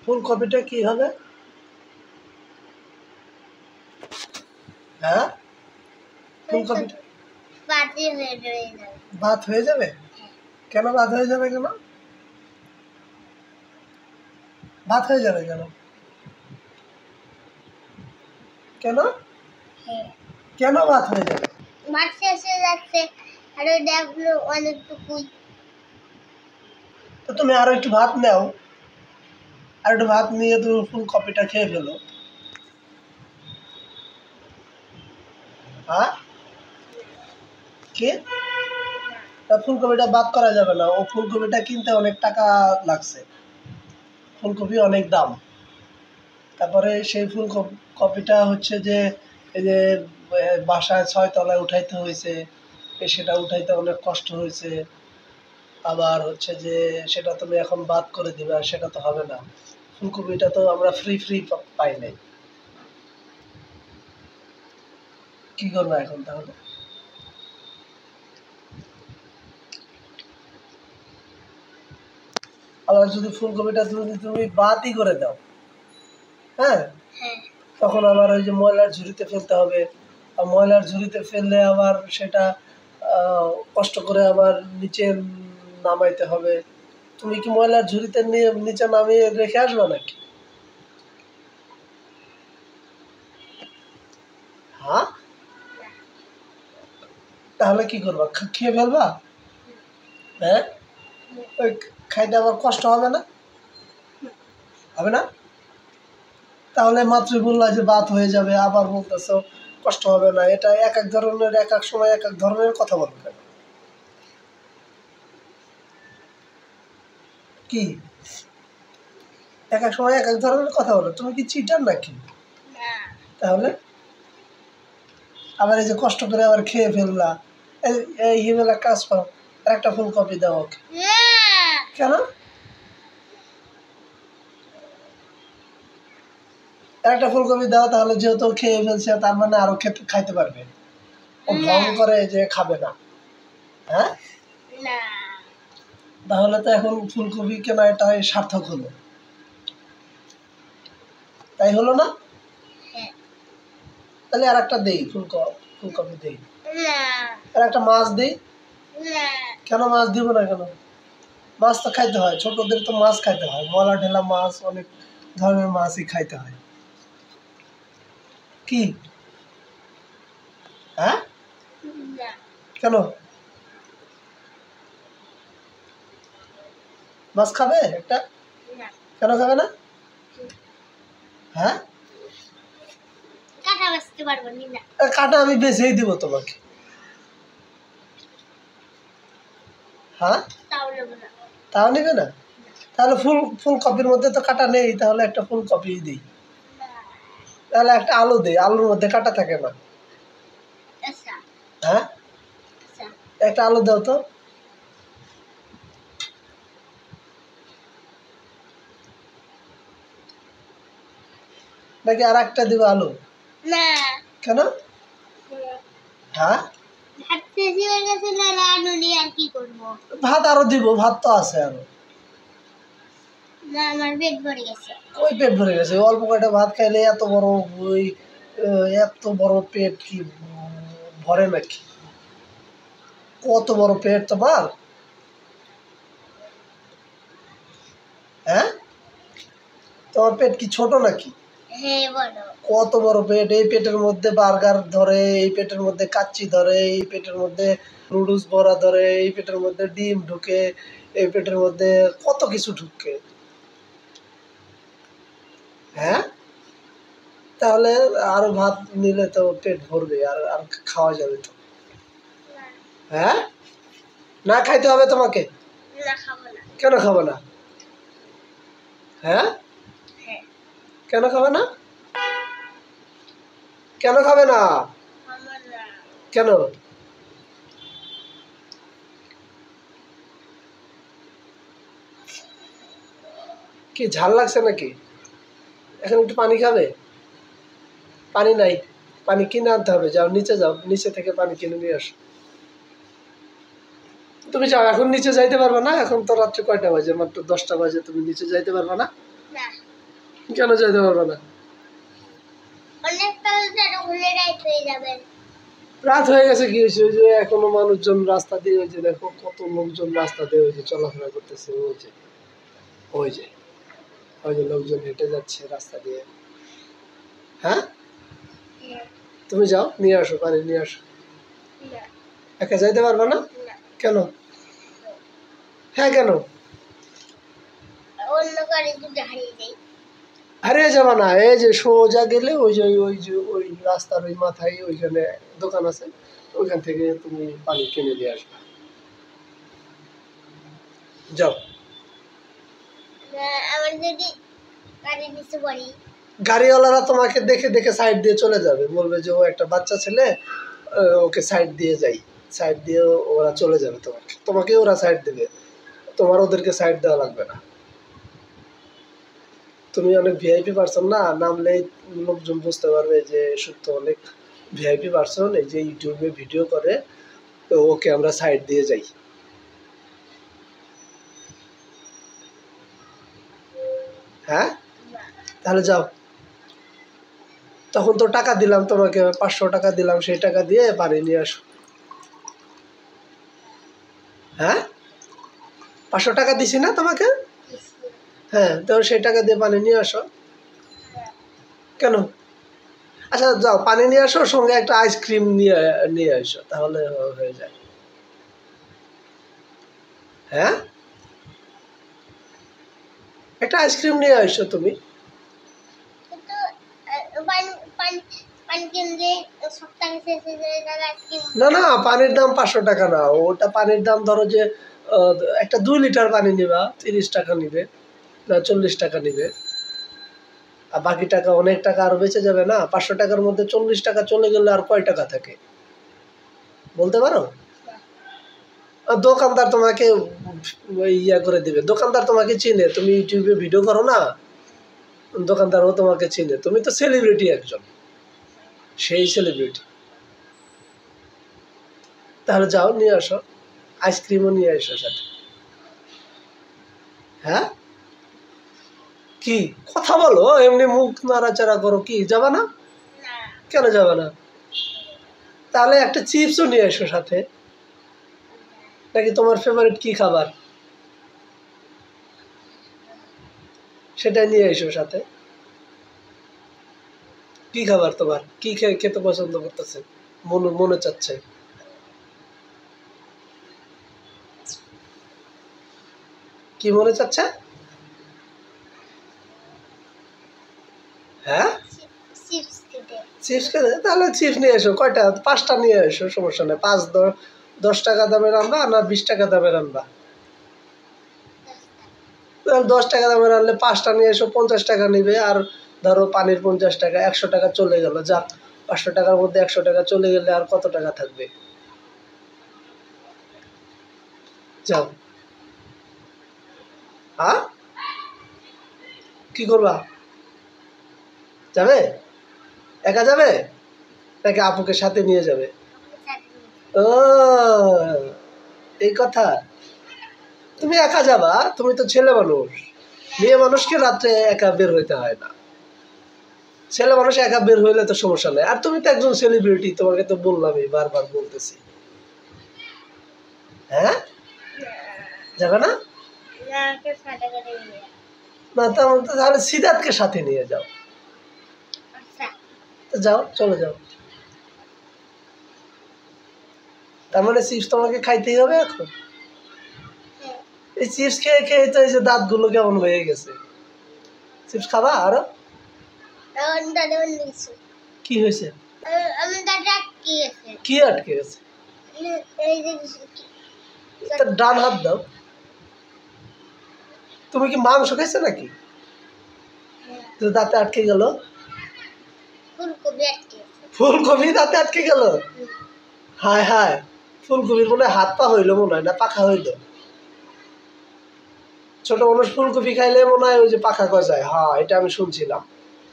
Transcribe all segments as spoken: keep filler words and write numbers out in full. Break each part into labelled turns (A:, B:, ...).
A: ফুলকপিটা কি হবে? হ্যাঁ, ফুলকপিটা ভাত হয়ে যাবে। কেন ভাত হয়ে যাবে? কেন ভাত হয়ে যাবে? কেন কেন কেন ভাত হয়ে যাবে?
B: ভাত শেষ হয়ে যাচ্ছে আর ওই দেখলো অনেকটুকুই।
A: তো তুমি আরো একটু ভাত নাও, আর একটু ভাত নিয়ে তুমি ফুলকপিটা খেয়ে ফেলো। হ্যাঁ, কি? ফুলকপিটা বাদ করা যাবে না, ও ফুলকপিটা কিনতে অনেক টাকা লাগছে, ফুলকপি অনেক দাম। তারপরে সেই ফুলকপিটা হচ্ছে যে এই যে বাসায় ছয় তলায় উঠাইতে হয়েছে, সেটা উঠাইতে অনেক কষ্ট হয়েছে। আবার হচ্ছে যে সেটা তুমি এখন বাদ করে দিবে, সেটা তো হবে না। ফুলকপিটা তো আমরা ফ্রি ফ্রি পাই নাই, কি করবো এখন তাহলে? আবার যদি ফুলকপিটা যদি তুমি বাদই করে দাও, হ্যাঁ, তখন আবার ওই যে ময়লার ঝুড়িতে ফেলতে হবে, আর ময়লার ঝুড়িতে ফেললে আবার সেটা কষ্ট করে আবার নিচে নামাইতে হবে। তুমি কি ময়লার ঝুড়িতে নিয়ে নিচে নামিয়ে রেখে আসবে নাকি? হ্যাঁ, তাহলে কি করবা? খেয়ে ফেলবা? হ্যাঁ, ওই খাইতে আবার কষ্ট হবে না? হবে না? তাহলে মাত্রই বললা যে ভাত হয়ে যাবে, আবার বলতেছো কষ্ট হবে না। এটা এক এক ধরনের, এক এক সময় এক এক ধরনের কথা বলবে। কি এক এক সময় এক এক ধরনের কথা বলো? তুমি কি চিটার নাকি? তাহলে আবার এই যে কষ্ট করে আবার খেয়ে ফেললা, এই হিমেলা কাজ করো, আর একটা ফুলকপি দাও ওকে। কেন? একটা ফুলকপি দাও, তাহলে যেহেতু খেয়ে ফেলছে তার মানে আরো খেতে খাইতে পারবে। ও ঢং করে যে খাবে না। হ্যাঁ, তাহলে তো এখন ফুলকপি কেনা এটা সার্থক হলো, তাই হলো না? তাহলে আর একটা দেই, ফুলকপি ফুলকপি দেই, আর একটা মাছ দেই। কেন মাছ দিব না? কেন? মাছ তো খাইতে হয়, ছোটদের তো মাছ খাইতে হয়, মলা ঢেলা মাছ, অনেক ধরনের মাছই খাইতে হয়। কি? হ্যাঁ, কেন মাছ খাবে একটা? কেন খাবে না? হ্যাঁ, কাটা আমি বেছেই দিব তোমাকে। হ্যাঁ, তাও নিবে না? তাহলে ফুল ফুলকপির মধ্যে তো কাটা নেই, তাহলে একটা ফুলকপি দিই। তাহলে একটা আলু দিই, আলুর মধ্যে কাটা থাকে না। হ্যাঁ, একটা আলু দাও তো। নাকি আর একটা দিব আলু? কেন? হ্যাঁ, ভাত আরো দিব, ভাত তো আছে আরো। ওই পেট ভরে গেছে, অল্প কয়টা ভাত খাইলে এত বড় ওই এত বড় পেট কি ভরে নাকি? কত বড় পেট তোমার? হ্যাঁ, তোমার পেট কি ছোট নাকি? কত বড় পেট! এই পেটের মধ্যে বার্গার ধরে, এই পেটের মধ্যে কাচ্চি ধরে, এই পেটের মধ্যে নুডলস ভরা ধরে, এই পেটের মধ্যে ডিম ঢুকে, এই পেটের মধ্যে কত কিছু ঢুকে। হ্যাঁ, তাহলে আরো ভাত নিলে তো পেট ভরবে, আর আর খাওয়া যাবে তো। হ্যাঁ, না খাইতে হবে তোমাকে? কেন খাবে না? হ্যাঁ, কেন খাবে না? কেন খাবে না? কেন? কি ঝাল লাগছে নাকি? এখন একটু পানি খাবে? পানি নাই, পানি কিনে আনতে হবে। যাও নিচে যাও, নিচে থেকে পানি কিনে নিয়ে আসো। তুমি যাও, এখন নিচে যাইতে পারবে না? এখন তো রাত্রে কয়টা বাজে? মাত্র দশটা বাজে, তুমি নিচে যাইতে পারবে না? কেন যাইতে পারবে না?
B: অনেক তাড়াতাড়ি ঘুরে রাইট হয়ে যাবেন।
A: রাত হয়ে গেছে, কি হয়েছে? ওই যে এখনো মানুষজন রাস্তা দিয়ে, ওই যে দেখো কত লোকজন রাস্তা দিয়ে ওই যে চলাফেরা করতেছে, ওই যে ওই যে ওই যে লোকজন হেঁটে যাচ্ছে রাস্তা দিয়ে। হ্যাঁ, তুমি যাও, নিয়ে আসো, পানি নিয়ে আসো। একা যাইতে পারবে না? কেন? হ্যাঁ, কেন?
B: অন্য গাড়ি যদি হারিয়ে যাই।
A: হারিয়ে যাবে না, এই যে সোজা গেলে ওই যে ওই যে ওই রাস্তার ওই মাথায় ওইখানে দোকান আছে, ওইখান থেকে তুমি পানি কিনে নিয়ে আসবে। যাও।
B: আমার যদি গাড়ি নিচে পড়ি,
A: গাড়িওয়ালারা তোমাকে দেখে দেখে সাইড দিয়ে চলে যাবে, বলবে যে ও একটা বাচ্চা ছেলে, আহ, ওকে সাইড দিয়ে যাই। সাইড দিয়ে ওরা চলে যাবে, তোমাকে তোমাকে ওরা সাইড দেবে, তোমার ওদেরকে সাইড দেওয়া লাগবে না। তুমি অনেক ভিআইপি পারসন না, নামলেই লোকজন বুঝতে পারবে যে সত্য অনেক ভিআইপি পারসন, এই যে ইউটিউবে ভিডিও করে, তো ওকে আমরা সাইড দিয়ে যাই। হ্যাঁ, তাহলে যাও। তখন তো টাকা দিলাম তোমাকে, পাঁচশো টাকা দিলাম, সেই টাকা দিয়ে পানি নিয়ে আসো। হ্যাঁ, পাঁচশো টাকা দিছি না তোমাকে? হ্যাঁ, তো সেই টাকা দিয়ে পানি নিয়ে আসো। কেন? আচ্ছা যাও, পানি নিয়ে আসো, সঙ্গে একটা আইসক্রিম নিয়ে নিয়ে আসো, তাহলে হয়ে যায়। হ্যাঁ, একটা আইসক্রিম নিয়ে আসো তুমি।
B: কিন্তু পানি পানি পানি কিনলে সপ্তাহে শেষ হয়ে যায়, তাহলে আইসক্রিম।
A: না না, পানির দাম পাঁচশো টাকা না, ওটা পানির দাম ধরো যে আহ, একটা দুই লিটার পানি নিবা, তিরিশ টাকা নিবে না চল্লিশ টাকা নিবে, আর বাকি টাকা অনেক টাকা আরো বেঁচে যাবে না। পাঁচশো টাকার মধ্যে চল্লিশ টাকা চলে গেলে আর কয় টাকা থাকে বলতে পারো? আর দোকানদার তোমাকে ইয়া করে দিবে, দোকানদার তোমাকে চিনে, তুমি ইউটিউবে ভিডিও করো না, দোকানদারও তোমাকে চিনে, তুমি তো সেলিব্রিটি একজন, সেই সেলিব্রিটি। তাহলে যাও, নিয়ে আসো, আইসক্রিমও নিয়ে আসো সাথে। হ্যাঁ, কি কথা বলো, এমনি মুখ নাড়াচাড়া করো, কি যাবা না?
B: না,
A: কেন যাবে না? তাহলে একটা চিপসও নিয়ে এসো সাথে। নাকি তোমার ফেভারিট কি খাবার, সেটা নিয়ে এসো সাথে। কি খাবার তোমার, কি খেয়ে খেতে পছন্দ করতেছে, মনে মনে চাচ্ছে? কি মনে চাচ্ছে? হ্যাঁ,
B: চিপস খেতে।
A: চিপস খেতে? তাহলে চিপস নিয়ে এসো, কয়টা? পাঁচটা নিয়ে এসো, সমস্যা নেই। পাঁচ দশ দশ টাকা দামের আনবা না বিশ টাকা দামের আনবা? তাহলে দশ টাকা দামের আনলে পাঁচটা নিয়ে এসো, পঞ্চাশ টাকা নিবে, আর ধরো পানির পঞ্চাশ টাকা, একশো টাকা চলে গেল, যাক, পাঁচশো টাকার মধ্যে একশো টাকা চলে গেলে আর কত টাকা থাকবে? যাও। হ্যাঁ, কি করবা? যাবে? একা যাবে নাকি আপুকে সাথে নিয়ে যাবে? ও, এই কথা। তুমি একা যাবা? তুমি তো ছেলে মানুষ, মেয়ে মানুষকে রাত্রে একা বের হইতে হয় না, ছেলে মানুষ একা বের হইলে তো সমস্যা নেই। আর তুমি তো একজন সেলিব্রিটি, তোমাকে তো বললামই, বারবার বলতেছি। হ্যাঁ, যাবে না?
B: না, কেউ সাথে করে নিয়ে যায়।
A: না, তাহলে তাহলে সিদ্ধার্থকে সাথে নিয়ে যাও।
B: আচ্ছা,
A: তো যাও, চলে যাও। তার মানে চিপস তোমাকে খাইতেই হবে এখন?
B: হ্যাঁ।
A: এই চিপস খেয়ে খেয়ে তো এই যে দাঁতগুলো কেমন হয়ে গেছে। চিপস খাবা আরো?
B: আমার দাদা নিয়েছে।
A: কি হয়েছে?
B: আমার দাদা কি আছে?
A: কি আটকে গেছে?
B: এই যে
A: তার ডান হাত দাও। তুমি কি মাংস খাইছো নাকি যে দাঁতে আটকে গেল?
B: ফুলকপি আটকে আছে।
A: ফুলকপি দাঁতে আটকে গেল? হায় হায়, ফুলকপির মনে হয় হাত পা হইলো, মনে হয় না পাখা হইলো। ছোট মানুষ ফুলকপি খাইলে মনে হয় ওই যে পাখা গজায়, হ্যাঁ এটা আমি শুনছিলাম।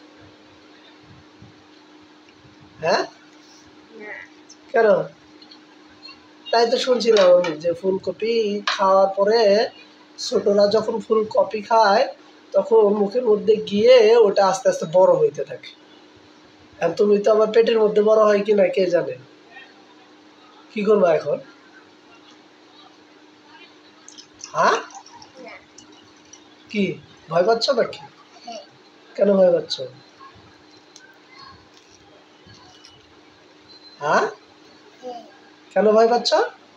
A: হ্যাঁ,
B: না,
A: কেন? তাই তো শুনছিলাম আমি যে ফুলকপি খাওয়ার পরে ছোটরা যখন ফুলকপি খায় তখন মুখের মধ্যে গিয়ে ওটা আস্তে আস্তে বড় হইতে থাকে। আর তুমি তো আমার পেটের মধ্যে বড় হয় কিনা কে জানে। কি করবা এখন? হ্যাঁ,
B: না।
A: কি ভয় পাচ্ছ নাকি?
B: হ্যাঁ।
A: কেন ভয় পাচ্ছ? হ্যাঁ,
B: হ্যাঁ।
A: কেন ভয় পাচ্ছ?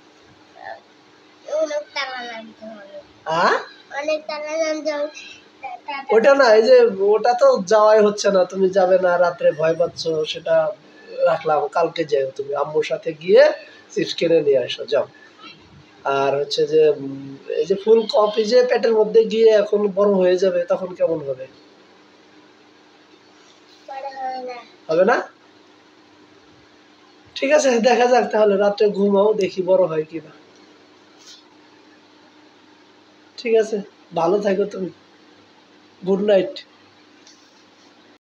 B: অনেক টাকা লাগতে হবে।
A: হ্যাঁ,
B: অনেক টাকা লাগতে হবে।
A: ওটা না, এই যে ওটা তো যাওয়াই হচ্ছে না, তুমি যাবে না, রাত্রে ভয় পাচ্ছ, সেটা রাখলাম। কালকে যাও তুমি আম্মুর সাথে গিয়ে চিপস কিনে নিয়ে আসো, যাও। আর হচ্ছে যে উম, এই যে ফুল কপি যে পেটের মধ্যে গিয়ে এখন বড় হয়ে যাবে, তখন কেমন হবে?
B: পরে হবে না।
A: হবে না? ঠিক আছে, দেখা যাক তাহলে, রাত্রে ঘুমাও, দেখি বড় হয় কিনা। ঠিক আছে, ভালো থাকো তুমি। Good night.